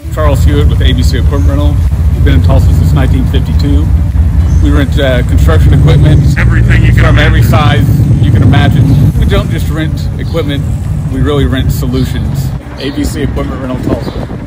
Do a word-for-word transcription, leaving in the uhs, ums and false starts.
Charles Hewett with A B C Equipment Rental. We've been in Tulsa since nineteen fifty-two. We rent uh, construction equipment, everything you can from imagine. every size you can imagine. We don't just rent equipment, we really rent solutions. A B C Equipment Rental Tulsa.